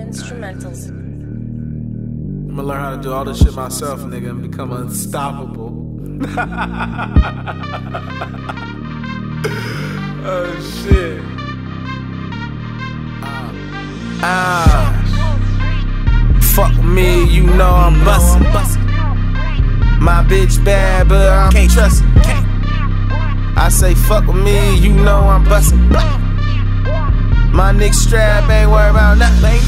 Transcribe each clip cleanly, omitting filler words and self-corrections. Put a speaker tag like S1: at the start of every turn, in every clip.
S1: instrumentals.
S2: I'ma learn how to do all this shit myself, nigga, and become unstoppable. Oh shit. Fuck me, you know I'm bustin'. My bitch bad, but I'm trustin'. I say fuck with me, you know I'm bustin'. My nigga strap ain't worried about nothing.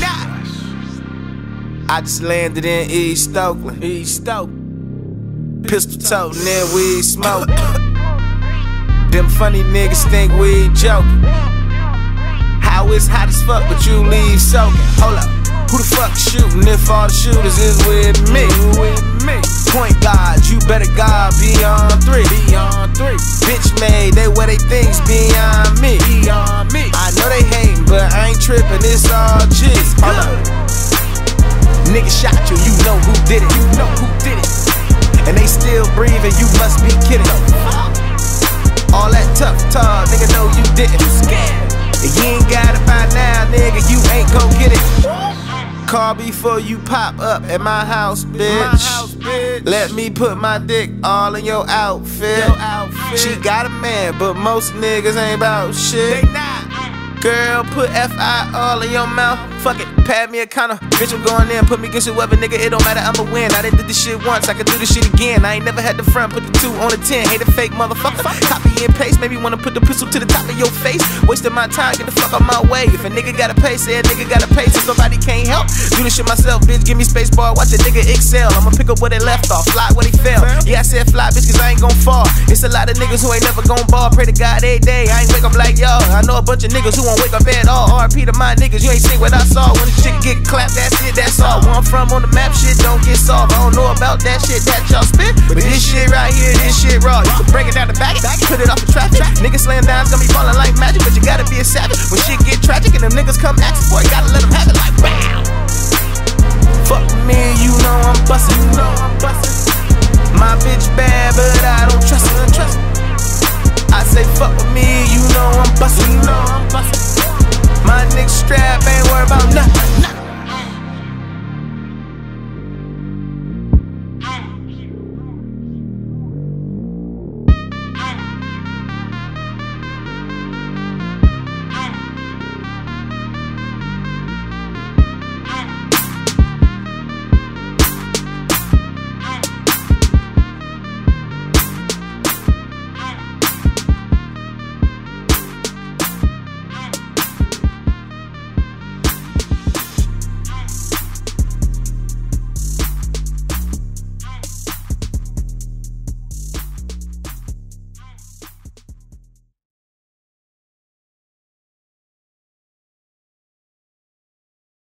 S2: I just landed in East Oakland. Pistol totin' and weed smoking. Them funny niggas think we joking. How it's hot as fuck, but you leave soaking. Hold up, who the fuck shooting if all the shooters is with me? Point guard, you better guard beyond three. Bitch made, they wear they things beyond me. I know they hating, but I ain't tripping, it's all G. Hold up. Nigga shot you, you know who did it. And they still breathing, you must be kidding. All that tough talk, nigga know you didn't. If you ain't got it by now, nigga, you ain't gon' get it. Call before you pop up at my house, bitch. Let me put my dick all in your outfit. She got a man, but most niggas ain't about shit. Girl, put F.I. all in your mouth. Fuck it, pad me a counter. Bitch, I'm going in, put me against whoever, nigga, it don't matter, I'ma win. I done did this shit once, I can do this shit again. I ain't never had the front, put the 2 on the 10. Hate a fake motherfucker, copy and paste. Maybe wanna put the pistol to the top of your face. Wasting my time, get the fuck out my way. If a nigga gotta pay, say a nigga gotta pay. So somebody can't help, do this shit myself, bitch, give me space bar. Watch a nigga excel, I'ma pick up where they left off, fly where they fell. Yeah, I said fly, bitch, cause I ain't gon' fall. It's a lot of niggas who ain't never gon' ball. Pray to God every day, I ain't wake up like y'all. I know a bunch of niggas who won't wake up at all. RP to my niggas, you ain't seen what I saw. When the shit get clapped, that's it, that's all. Where I'm from on the map, shit don't get solved. I don't know about that shit that y'all spit, but this shit right here, this shit raw. You can break it down the back, put it off the traffic. Niggas slaying down, it's gonna be falling like magic, but you gotta be a savage. When shit get tragic and them niggas come asking for it,